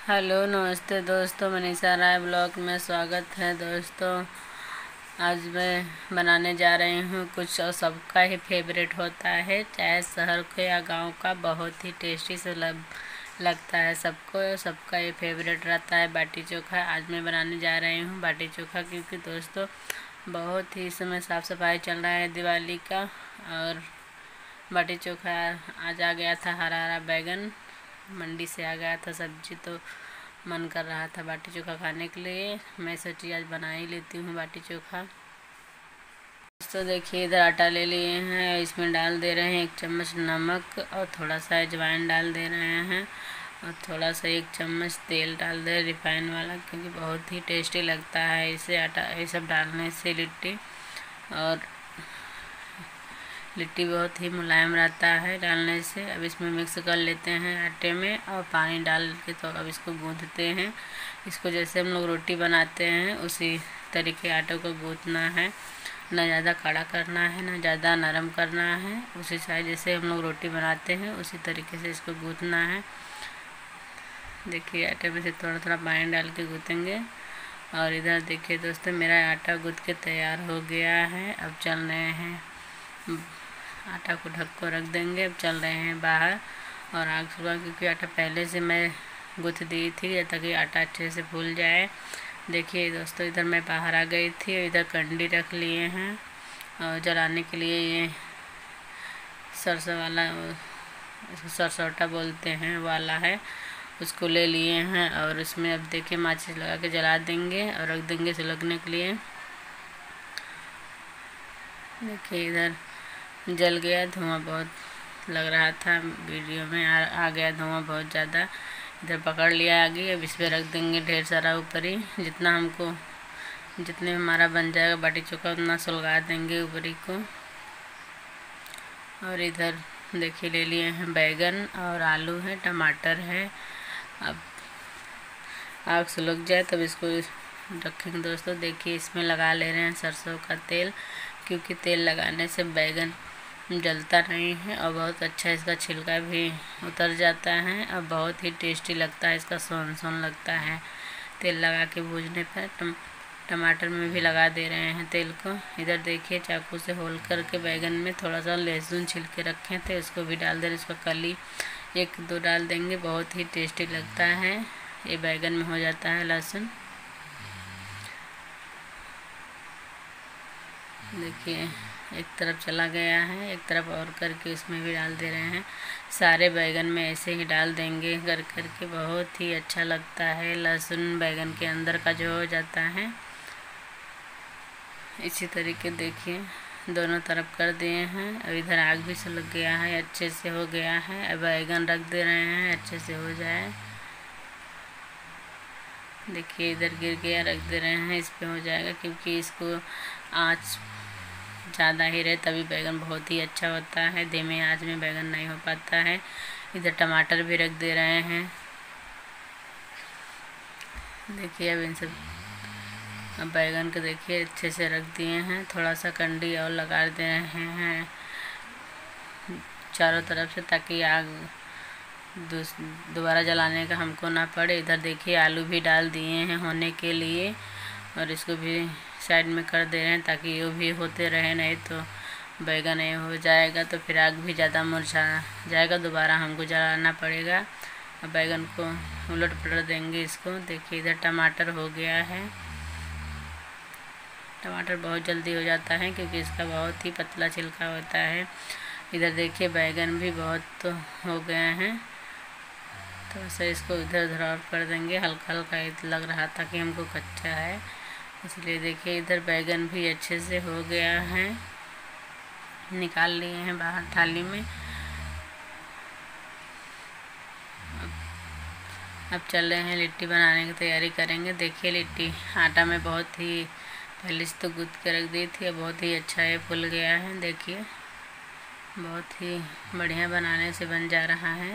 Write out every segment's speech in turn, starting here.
Hello नमस्ते दोस्तों, मनीषा राय blog में स्वागत है। दोस्तों आज मैं बनाने जा रही हूँ कुछ और सबका ही फेवरेट होता है, चाहे शहर के या गांव का, बहुत ही टेस्टी से लगता है सबको। सबका ये फेवरेट रहता है बाटी चोखा। आज मैं बनाने जा रही हूँ बाटी चोखा, क्योंकि दोस्तों बहुत ही इस समय साफ़ सफाई चल रहा है दिवाली का। और बाटी चोखा आज आ गया था, हरा हरा बैगन मंडी से आ गया था सब्जी, तो मन कर रहा था बाटी चोखा खाने के लिए। मैं सोची आज बना ही लेती हूँ बाटी चोखा। तो देखिए इधर आटा ले लिए हैं, इसमें डाल दे रहे हैं 1 चम्मच नमक और थोड़ा सा अजवाइन डाल दे रहे हैं, और थोड़ा सा 1 चम्मच तेल डाल दे रिफाइन वाला, क्योंकि बहुत ही टेस्टी लगता है इसे आटा ये सब डालने से। लिट्टी बहुत ही मुलायम रहता है डालने से। अब इसमें मिक्स कर लेते हैं आटे में और पानी डाल के, तो अब इसको गूँथते हैं। इसको जैसे हम लोग रोटी बनाते हैं उसी तरीके आटे को गूँथना है, ना ज़्यादा कड़ा करना है ना ज़्यादा नरम करना है। उसी साइज जैसे हम लोग रोटी बनाते हैं उसी तरीके से इसको गूँथना है। देखिए आटे में से थोड़ा थोड़ा पानी डाल के गूँथेंगे। और इधर देखिए दोस्तों मेरा आटा गूँथ के तैयार हो गया है। अब चल रहे हैं, आटा को ढक कर रख देंगे। अब चल रहे हैं बाहर। और आग सुबह, क्योंकि आटा पहले से मैं गूँथ दी थी ताकि आटा अच्छे से फूल जाए। देखिए दोस्तों इधर मैं बाहर आ गई थी, इधर कंडी रख लिए हैं और जलाने के लिए ये सरसों वाला, इसको सरसौटा बोलते हैं वाला है, उसको ले लिए हैं। और इसमें अब देखिए माचिस लगा के जला देंगे और रख देंगे सुलगने के लिए। देखिए इधर जल गया, धुआं बहुत लग रहा था, वीडियो में आ गया धुआं बहुत ज़्यादा। इधर पकड़ लिया आगे। अब इस पर रख देंगे ढेर सारा ऊपर ही, जितने हमारा बन जाएगा बाटी चोखा उतना सुलगा देंगे ऊपरी को। और इधर देखिए ले लिए हैं बैगन और आलू है, टमाटर है। अब आग सुलग जाए तब इसको रखेंगे। दोस्तों देखिए इसमें लगा ले रहे हैं सरसों का तेल, क्योंकि तेल लगाने से बैगन जलता नहीं है और बहुत अच्छा इसका छिलका भी उतर जाता है और बहुत ही टेस्टी लगता है, इसका सोन सोन लगता है तेल लगा के भूनने पर। टमाटर में भी लगा दे रहे हैं तेल को। इधर देखिए चाकू से होल करके बैगन में थोड़ा सा लहसुन छिल के रखे थे, उसको भी डाल दे रहे। इसको कली 1-2 डाल देंगे, बहुत ही टेस्टी लगता है। ये बैगन में हो जाता है लहसुन। देखिए एक तरफ चला गया है, एक तरफ और करके इसमें भी डाल दे रहे हैं। सारे बैगन में ऐसे ही डाल देंगे कर करके, बहुत ही अच्छा लगता है। लहसुन बैगन के अंदर का जो हो जाता है। इसी तरीके देखिए दोनों तरफ कर दिए हैं। अब इधर आग भी सुलग गया है, अच्छे से हो गया है। अब बैगन रख दे रहे हैं अच्छे से हो जाए। देखिए इधर गिर गया, रख दे रहे हैं, इस पे हो जाएगा, क्योंकि इसको आँच ज़्यादा ही रहे तभी बैगन बहुत ही अच्छा होता है, धीमे आंच में बैगन नहीं हो पाता है। इधर टमाटर भी रख दे रहे हैं। देखिए अब बैगन को देखिए अच्छे से रख दिए हैं। थोड़ा सा कंडी और लगा दे रहे हैं चारों तरफ से, ताकि आग दोबारा जलाने का हमको ना पड़े। इधर देखिए आलू भी डाल दिए हैं होने के लिए, और इसको भी साइड में कर दे रहे हैं ताकि ये भी होते रहे, नहीं तो बैगन ये हो जाएगा तो फिर आग भी ज़्यादा मुरझा जाएगा, दोबारा हमको जलाना पड़ेगा। अब बैगन को उलट पलट देंगे इसको। देखिए इधर टमाटर हो गया है। टमाटर बहुत जल्दी हो जाता है क्योंकि इसका बहुत ही पतला छिलका होता है। इधर देखिए बैगन भी बहुत हो गए हैं, तो ऐसे इसको इधर उधर और कर देंगे। हल्का हल्का लग रहा था कि हमको कच्चा है, इसलिए देखिए इधर बैगन भी अच्छे से हो गया है। निकाल लिए हैं बाहर थाली में। अब चल रहे हैं लिट्टी बनाने की तैयारी करेंगे। देखिए लिट्टी आटा में बहुत ही पहले से तो गूँथ के रख दी थी, बहुत ही अच्छा है, फूल गया है। देखिए बहुत ही बढ़िया बनाने से बन जा रहा है।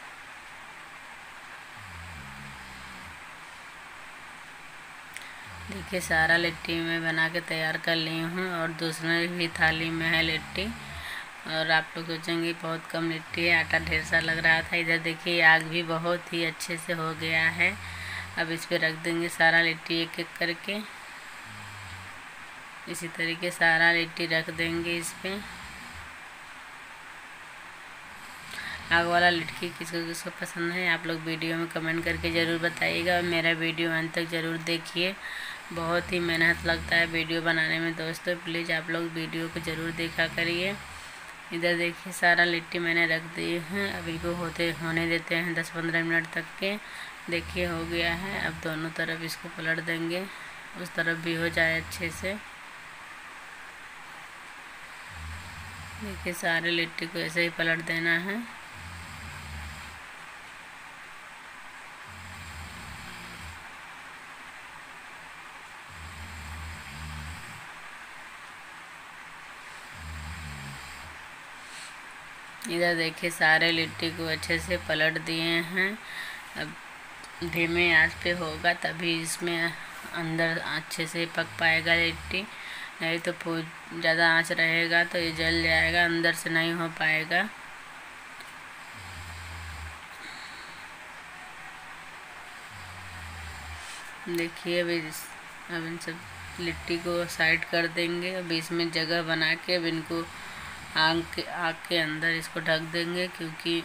देखिए सारा लिट्टी मैं बना के तैयार कर ली हूँ, और दूसरे भी थाली में है लिट्टी। और आप लोग सोचेंगे बहुत कम लिट्टी है, आटा ढेर सा लग रहा था। इधर देखिए आग भी बहुत ही अच्छे से हो गया है। अब इस पे रख देंगे सारा लिट्टी एक एक करके। इसी तरीके सारा लिट्टी रख देंगे इस पे। आग वाला लिट्टी किसको किसको पसंद है आप लोग वीडियो में कमेंट करके ज़रूर बताइएगा, और मेरा वीडियो अंत तक ज़रूर देखिए। बहुत ही मेहनत लगता है वीडियो बनाने में दोस्तों, प्लीज़ आप लोग वीडियो को ज़रूर देखा करिए। इधर देखिए सारा लिट्टी मैंने रख दी है। अभी को होने देते हैं 10-15 मिनट तक के। देखिए हो गया है। अब दोनों तरफ इसको पलट देंगे, उस तरफ भी हो जाए अच्छे से। देखिए सारे लिट्टी को ऐसे ही पलट देना है। इधर देखिए सारे लिट्टी को अच्छे से पलट दिए हैं। अब धीमे आंच पे होगा तभी इसमें अंदर अच्छे से पक पाएगा लिट्टी, नहीं तो ज़्यादा आंच रहेगा तो ये जल जाएगा, अंदर से नहीं हो पाएगा। देखिए अब इन सब लिट्टी को साइड कर देंगे। अब इसमें जगह बना के अब इनको आग के अंदर इसको ढक देंगे, क्योंकि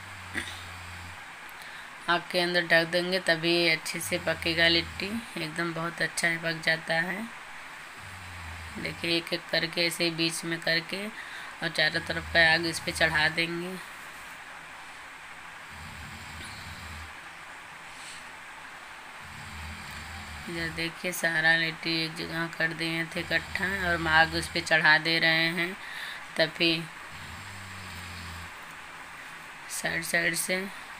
आग के अंदर ढक देंगे तभी अच्छे से पकेगा लिट्टी, एकदम बहुत अच्छा पक जाता है। देखिए एक एक करके ऐसे ही बीच में करके और चारों तरफ का आग इस पे चढ़ा देंगे। इधर देखिए सारा लिट्टी एक जगह कर दिए थे इकट्ठा, और आग उस पे चढ़ा दे रहे हैं। तभी साइड से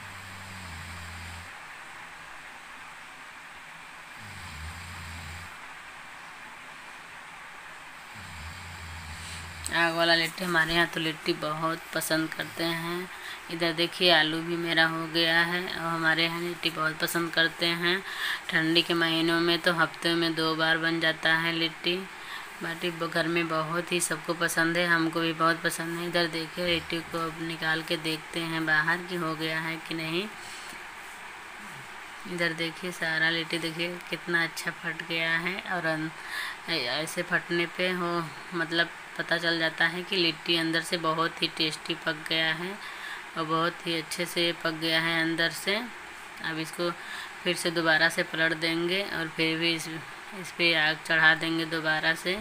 आग वाला लिट्टी हमारे यहाँ तो लिट्टी बहुत पसंद करते हैं। इधर देखिए आलू भी मेरा हो गया है, और हमारे यहाँ लिट्टी बहुत पसंद करते हैं। ठंडी के महीनों में तो हफ्ते में 2 बार बन जाता है लिट्टी। बाटी घर में बहुत ही सबको पसंद है, हमको भी बहुत पसंद है। इधर देखिए लिट्टी को अब निकाल के देखते हैं बाहर कि हो गया है कि नहीं। इधर देखिए सारा लिट्टी देखिए कितना अच्छा फट गया है, और ऐसे फटने पे हो मतलब पता चल जाता है कि लिट्टी अंदर से बहुत ही टेस्टी पक गया है, और बहुत ही अच्छे से पक गया है अंदर से। अब इसको फिर से दोबारा से पलट देंगे, और फिर भी इस पे आग चढ़ा देंगे दोबारा से।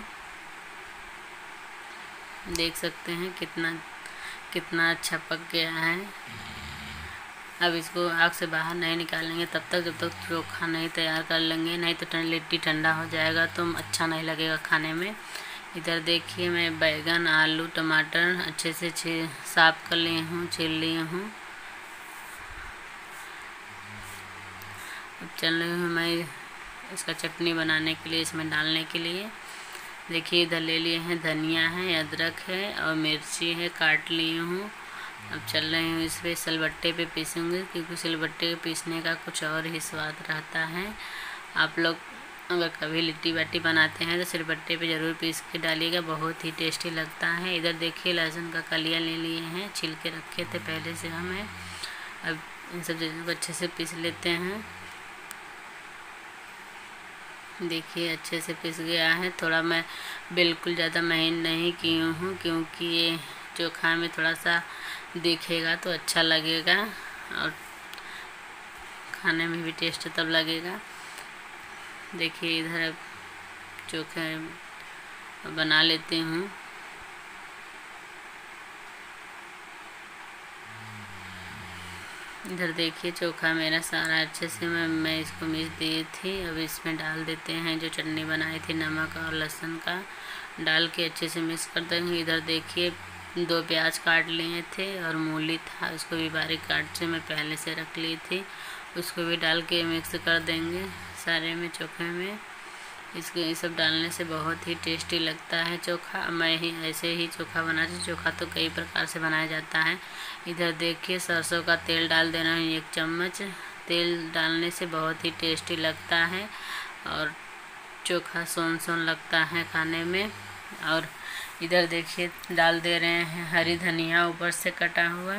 देख सकते हैं कितना अच्छा पक गया है। अब इसको आग से बाहर नहीं निकालेंगे तब तक जब तक चोखा नहीं तैयार कर लेंगे, नहीं तो लिट्टी ठंडा हो जाएगा तो अच्छा नहीं लगेगा खाने में। इधर देखिए मैं बैगन, आलू, टमाटर अच्छे से साफ कर लिए हूँ, छील लिए हूँ। अब चल रही हूँ मैं इसका चटनी बनाने के लिए, इसमें डालने के लिए। देखिए इधर ले लिए हैं धनिया है, अदरक है और मिर्ची है, काट लिए हूँ। अब चल रही हूँ इस पे सिलबट्टे पे पीसूँगी, क्योंकि सिलबट्टे पे पीसने का कुछ और ही स्वाद रहता है। आप लोग अगर कभी लिट्टी बाटी बनाते हैं तो सिलबट्टे पे ज़रूर पीस के डालिएगा, बहुत ही टेस्टी लगता है। इधर देखिए लहसुन का कलियाँ ले लिए हैं, छिल के रखे थे पहले से हमें। अब इन सब चीज़ों को अच्छे से पीस लेते हैं। देखिए अच्छे से पिस गया है। थोड़ा मैं बिल्कुल ज़्यादा महीन नहीं की हूँ, क्योंकि ये चोखा में थोड़ा सा दिखेगा तो अच्छा लगेगा, और खाने में भी टेस्ट तब लगेगा। देखिए इधर अब चोखा बना लेती हूँ। इधर देखिए चोखा मेरा सारा अच्छे से मैं इसको मिक्स दी थी। अब इसमें डाल देते हैं जो चटनी बनाई थी, नमक और लहसुन का डाल के अच्छे से मिक्स कर देंगे। इधर देखिए 2 प्याज काट लिए थे, और मूली था उसको भी बारीक काट के मैं पहले से रख ली थी, उसको भी डाल के मिक्स कर देंगे सारे में चोखे में। इसको ये सब डालने से बहुत ही टेस्टी लगता है चोखा। मैं ही ऐसे ही चोखा बनाती, चोखा तो कई प्रकार से बनाया जाता है। इधर देखिए सरसों का तेल डाल देना है 1 चम्मच। तेल डालने से बहुत ही टेस्टी लगता है, और चोखा सोन लगता है खाने में। और इधर देखिए डाल दे रहे हैं हरी धनिया ऊपर से कटा हुआ।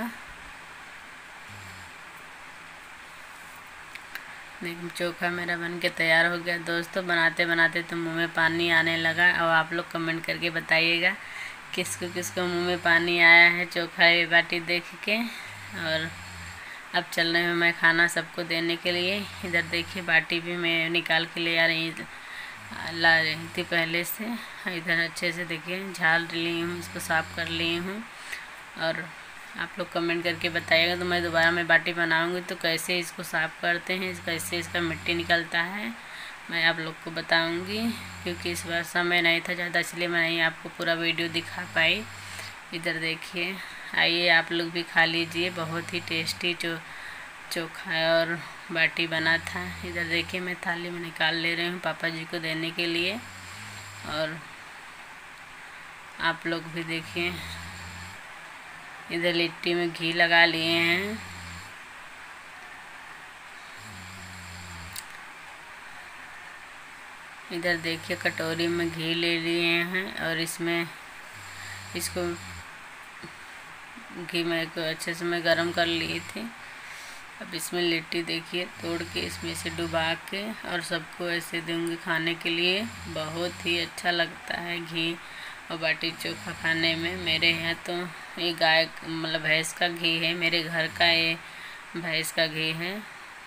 देखिए चोखा मेरा बन के तैयार हो गया। दोस्तों बनाते बनाते तो मुंह में पानी आने लगा। और आप लोग कमेंट करके बताइएगा किसको किसको मुंह में पानी आया है चोखा ये बाटी देख के। और अब चल रही हूँ मैं खाना सबको देने के लिए। इधर देखिए बाटी भी मैं निकाल के ले ला रही थी पहले से। इधर अच्छे से देखिए झाल ली हूँ, इसको साफ़ कर ली हूँ। और आप लोग कमेंट करके बताइएगा तो मैं दोबारा मैं बाटी बनाऊँगी तो कैसे इसको साफ़ करते हैं, कैसे इसका मिट्टी निकलता है मैं आप लोग को बताऊँगी। क्योंकि इस बार समय नहीं था ज़्यादा, इसलिए मैं नहीं आपको पूरा वीडियो दिखा पाई। इधर देखिए आइए आप लोग भी खा लीजिए, बहुत ही टेस्टी चोखा और बाटी बना था। इधर देखिए मैं थाली में निकाल ले रही हूँ पापा जी को देने के लिए। और आप लोग भी देखिए इधर लिट्टी में घी लगा लिए हैं। इधर देखिए कटोरी में घी ले लिए हैं और इसको घी में को अच्छे से मैं गरम कर ली थी। अब इसमें लिट्टी देखिए तोड़ के इसमें से डुबा के और सबको ऐसे दूंगी खाने के लिए। बहुत ही अच्छा लगता है घी और बाटी चोखा खाने में। मेरे यहाँ तो ये गाय मतलब भैंस का घी है, मेरे घर का ये भैंस का घी है।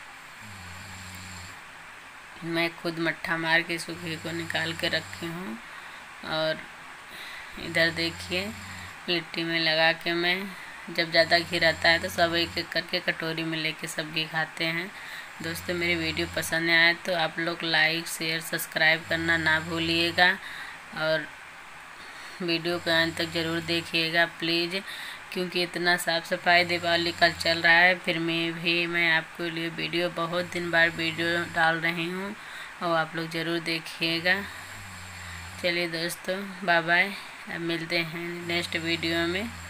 मैं खुद मट्ठा मार के इसको घी को निकाल के रखी हूँ। और इधर देखिए लिट्टी में लगा के मैं जब ज़्यादा घी रहता है तो सब एक एक करके कटोरी में लेके सब घी खाते हैं। दोस्तों मेरी वीडियो पसंद आए तो आप लोग लाइक शेयर सब्सक्राइब करना ना भूलिएगा। और वीडियो के अंत तक ज़रूर देखिएगा प्लीज़, क्योंकि इतना साफ़ सफाई दिवाली कल चल रहा है। फिर मैं आपके लिए वीडियो बहुत दिन बाद वीडियो डाल रही हूँ और आप लोग ज़रूर देखिएगा। चलिए दोस्तों बाय बाय, अब मिलते हैं नेक्स्ट वीडियो में।